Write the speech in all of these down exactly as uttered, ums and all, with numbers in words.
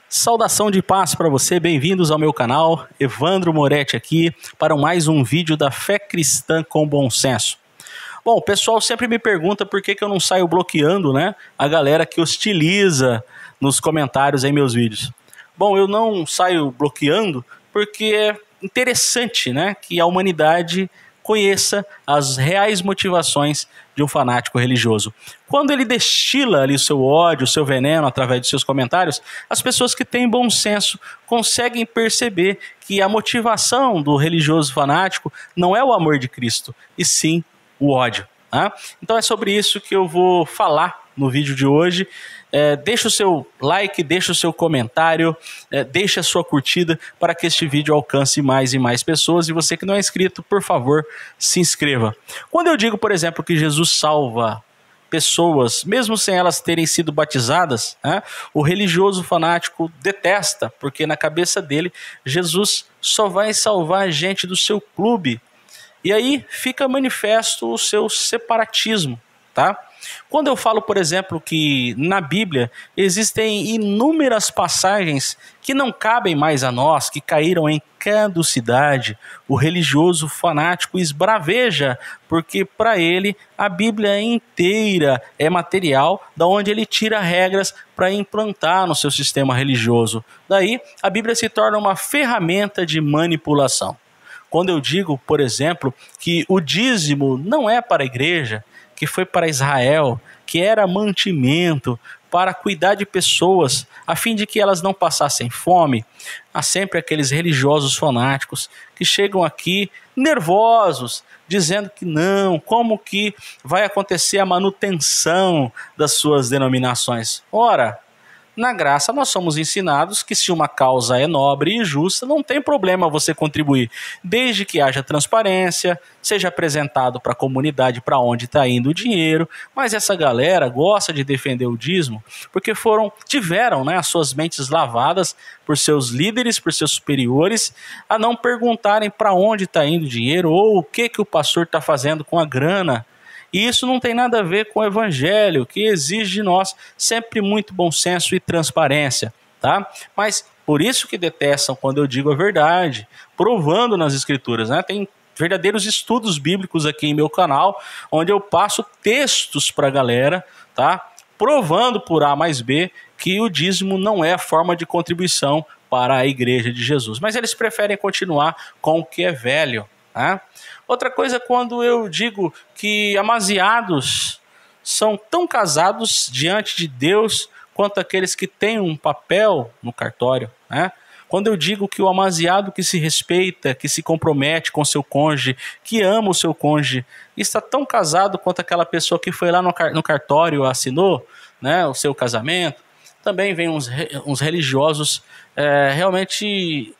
Saudação de paz para você, bem-vindos ao meu canal, Evandro Moretti aqui para mais um vídeo da Fé Cristã com Bom Senso. Bom, o pessoal sempre me pergunta por que, que eu não saio bloqueando, né, a galera que hostiliza nos comentários em meus vídeos. Bom, eu não saio bloqueando porque é interessante, né, que a humanidade conheça as reais motivações de um fanático religioso. Quando ele destila ali o seu ódio, o seu veneno através de seus comentários, as pessoas que têm bom senso conseguem perceber que a motivação do religioso fanático não é o amor de Cristo, e sim o ódio. Tá? Então é sobre isso que eu vou falar no vídeo de hoje. É, deixa o seu like, deixa o seu comentário, é, deixa a sua curtida para que este vídeo alcance mais e mais pessoas. E você que não é inscrito, por favor, se inscreva. Quando eu digo, por exemplo, que Jesus salva pessoas, mesmo sem elas terem sido batizadas, né, o religioso fanático detesta, porque na cabeça dele, Jesus só vai salvar gente do seu clube. E aí fica manifesto o seu separatismo, tá? Quando eu falo, por exemplo, que na Bíblia existem inúmeras passagens que não cabem mais a nós, que caíram em caducidade, o religioso fanático esbraveja, porque para ele a Bíblia inteira é material da onde ele tira regras para implantar no seu sistema religioso. Daí a Bíblia se torna uma ferramenta de manipulação. Quando eu digo, por exemplo, que o dízimo não é para a igreja, que foi para Israel, que era mantimento para cuidar de pessoas, a fim de que elas não passassem fome, há sempre aqueles religiosos fanáticos que chegam aqui nervosos, dizendo que não, como que vai acontecer a manutenção das suas denominações. Ora, na graça nós somos ensinados que se uma causa é nobre e justa, não tem problema você contribuir, desde que haja transparência, seja apresentado para a comunidade para onde está indo o dinheiro. Mas essa galera gosta de defender o dízimo porque foram, tiveram né, as suas mentes lavadas por seus líderes, por seus superiores, a não perguntarem para onde está indo o dinheiro ou o que, que o pastor está fazendo com a grana. E isso não tem nada a ver com o evangelho, que exige de nós sempre muito bom senso e transparência, tá? Mas por isso que detestam quando eu digo a verdade, provando nas escrituras, né? Tem verdadeiros estudos bíblicos aqui em meu canal, onde eu passo textos para a galera, tá? Provando por A mais B que o dízimo não é forma de contribuição para a igreja de Jesus. Mas eles preferem continuar com o que é velho, né? Outra coisa, quando eu digo que amaziados são tão casados diante de Deus quanto aqueles que têm um papel no cartório, né? Quando eu digo que o amaziado que se respeita, que se compromete com seu cônjuge, que ama o seu cônjuge, está tão casado quanto aquela pessoa que foi lá no, no cartório, assinou, né, o seu casamento. Também vem uns, uns religiosos é, realmente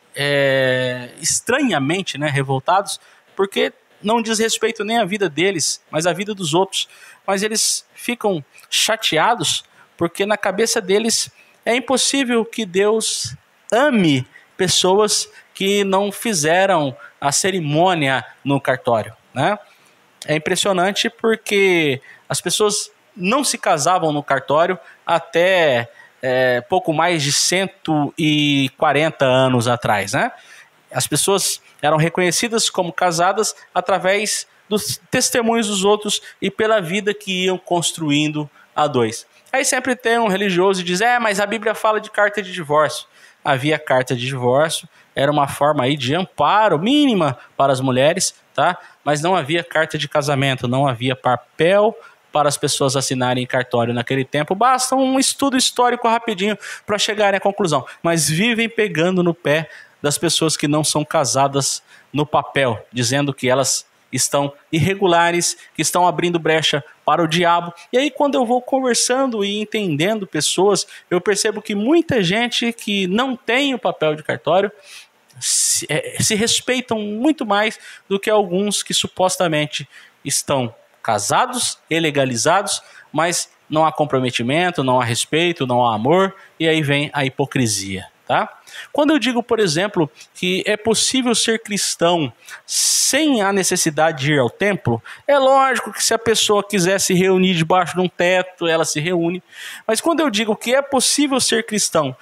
é, estranhamente, né, revoltados, porque não diz respeito nem à vida deles, mas à vida dos outros. Mas eles ficam chateados porque na cabeça deles é impossível que Deus ame pessoas que não fizeram a cerimônia no cartório, né? É impressionante porque as pessoas não se casavam no cartório até é, pouco mais de cento e quarenta anos atrás, né? As pessoas eram reconhecidas como casadas através dos testemunhos dos outros e pela vida que iam construindo a dois. Aí sempre tem um religioso e diz, é, mas a Bíblia fala de carta de divórcio. Havia carta de divórcio, era uma forma aí de amparo mínima para as mulheres, tá? Mas não havia carta de casamento, não havia papel para as pessoas assinarem em cartório naquele tempo. Basta um estudo histórico rapidinho para chegarem à conclusão. Mas vivem pegando no pé das pessoas que não são casadas no papel, dizendo que elas estão irregulares, que estão abrindo brecha para o diabo. E aí quando eu vou conversando e entendendo pessoas, eu percebo que muita gente que não tem o papel de cartório se, é, se respeitam muito mais do que alguns que supostamente estão casados e legalizados, mas não há comprometimento, não há respeito, não há amor, e aí vem a hipocrisia. Tá? Quando eu digo, por exemplo, que é possível ser cristão sem a necessidade de ir ao templo, é lógico que se a pessoa quiser se reunir debaixo de um teto, ela se reúne. Mas quando eu digo que é possível ser cristão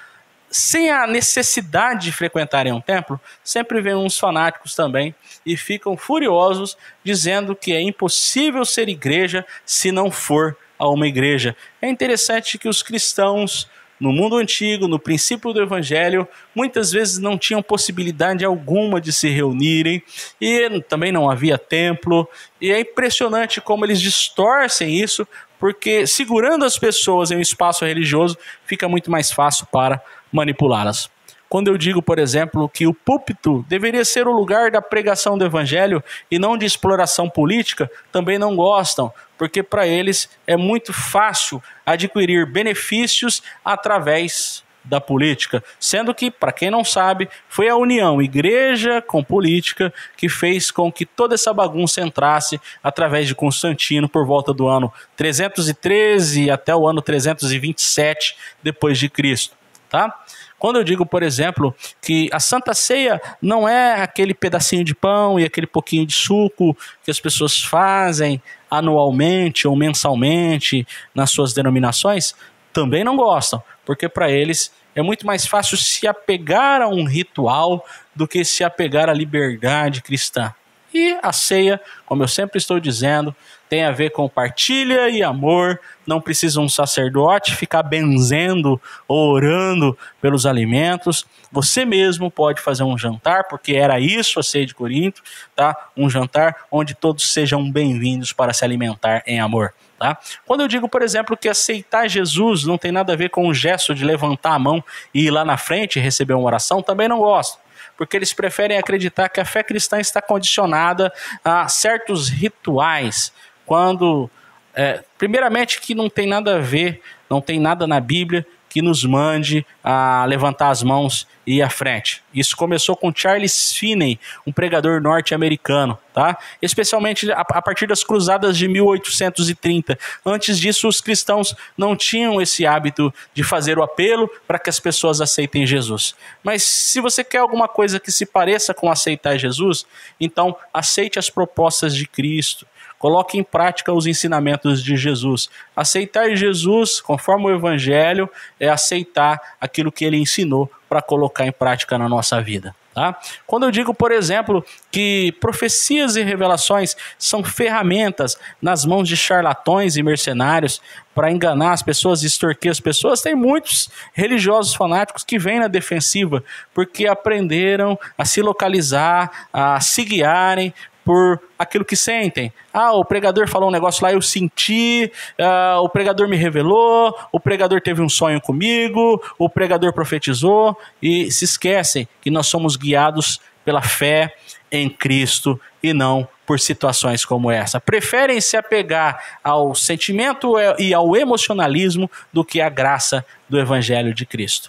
sem a necessidade de frequentarem um templo, sempre vem uns fanáticos também e ficam furiosos dizendo que é impossível ser igreja se não for a uma igreja. É interessante que os cristãos no mundo antigo, no princípio do evangelho, muitas vezes não tinham possibilidade alguma de se reunirem e também não havia templo, e é impressionante como eles distorcem isso, porque segurando as pessoas em um espaço religioso fica muito mais fácil para manipulá-las. Quando eu digo, por exemplo, que o púlpito deveria ser o lugar da pregação do evangelho e não de exploração política, também não gostam, porque para eles é muito fácil adquirir benefícios através da política, sendo que, para quem não sabe, foi a união igreja com política que fez com que toda essa bagunça entrasse através de Constantino por volta do ano trezentos e treze até o ano trezentos e vinte e sete depois de Cristo, tá? Quando eu digo, por exemplo, que a Santa Ceia não é aquele pedacinho de pão e aquele pouquinho de suco que as pessoas fazem anualmente ou mensalmente nas suas denominações, também não gostam, porque para eles é muito mais fácil se apegar a um ritual do que se apegar à liberdade cristã. E a ceia, como eu sempre estou dizendo, tem a ver com partilha e amor. Não precisa um sacerdote ficar benzendo ou orando pelos alimentos. Você mesmo pode fazer um jantar, porque era isso a ceia de Corinto, tá? Um jantar onde todos sejam bem-vindos para se alimentar em amor. Tá? Quando eu digo, por exemplo, que aceitar Jesus não tem nada a ver com o gesto de levantar a mão e ir lá na frente e receber uma oração, também não gosto. Porque eles preferem acreditar que a fé cristã está condicionada a certos rituais, quando, é, primeiramente, que não tem nada a ver, não tem nada na Bíblia que nos mande a levantar as mãos e ir à frente. Isso começou com Charles Finney, um pregador norte-americano, tá? Especialmente a, a partir das cruzadas de mil oitocentos e trinta. Antes disso, os cristãos não tinham esse hábito de fazer o apelo para que as pessoas aceitem Jesus. Mas se você quer alguma coisa que se pareça com aceitar Jesus, então aceite as propostas de Cristo. Coloque em prática os ensinamentos de Jesus. Aceitar Jesus, conforme o Evangelho, é aceitar aquilo que ele ensinou para colocar em prática na nossa vida. Tá? Quando eu digo, por exemplo, que profecias e revelações são ferramentas nas mãos de charlatões e mercenários para enganar as pessoas e extorquir as pessoas, tem muitos religiosos fanáticos que vêm na defensiva porque aprenderam a se localizar, a se guiarem por aquilo que sentem. Ah, o pregador falou um negócio lá, eu senti, ah, o pregador me revelou, o pregador teve um sonho comigo, o pregador profetizou, e se esquecem que nós somos guiados pela fé em Cristo e não por situações como essa. Preferem se apegar ao sentimento e ao emocionalismo do que à graça do Evangelho de Cristo.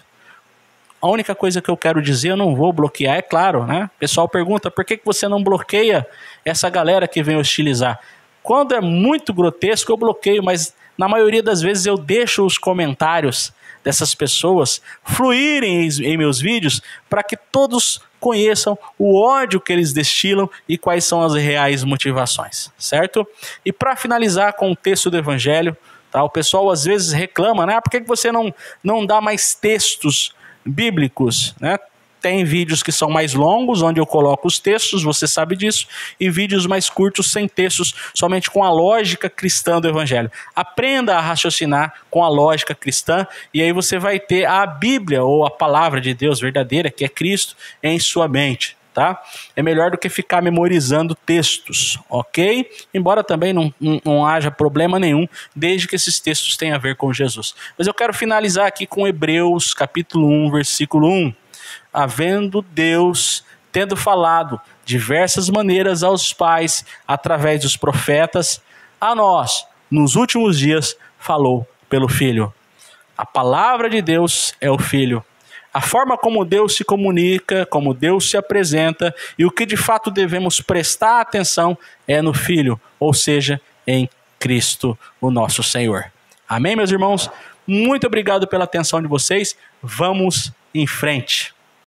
A única coisa que eu quero dizer, eu não vou bloquear, é claro, né? O pessoal pergunta, por que que você não bloqueia essa galera que vem hostilizar? Quando é muito grotesco, eu bloqueio, mas na maioria das vezes eu deixo os comentários dessas pessoas fluírem em meus vídeos para que todos conheçam o ódio que eles destilam e quais são as reais motivações, certo? E para finalizar com o texto do Evangelho, tá? O pessoal às vezes reclama, né? Ah, por que que você não, não dá mais textos bíblicos, né? Tem vídeos que são mais longos, onde eu coloco os textos, você sabe disso, e vídeos mais curtos, sem textos, somente com a lógica cristã do Evangelho. Aprenda a raciocinar com a lógica cristã, e aí você vai ter a Bíblia, ou a palavra de Deus verdadeira, que é Cristo, em sua mente. Tá? É melhor do que ficar memorizando textos, ok? Embora também não, não, não haja problema nenhum, desde que esses textos tenham a ver com Jesus. Mas eu quero finalizar aqui com Hebreus, capítulo um, versículo um. Havendo Deus, tendo falado diversas maneiras aos pais, através dos profetas, a nós, nos últimos dias, falou pelo Filho. A palavra de Deus é o Filho. A forma como Deus se comunica, como Deus se apresenta e o que de fato devemos prestar atenção é no Filho, ou seja, em Cristo, o nosso Senhor. Amém, meus irmãos? Muito obrigado pela atenção de vocês. Vamos em frente.